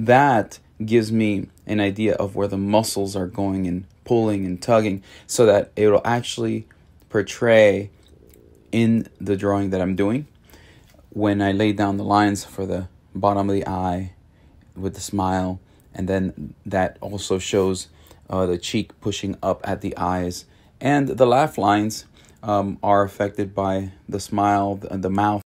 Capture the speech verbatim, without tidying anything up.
that gives me an idea of where the muscles are going and pulling and tugging, so that it'll actually portray in the drawing that I'm doing. When I lay down the lines for the bottom of the eye with the smile, and then that also shows uh, the cheek pushing up at the eyes, and the laugh lines um, are affected by the smile, the, the mouth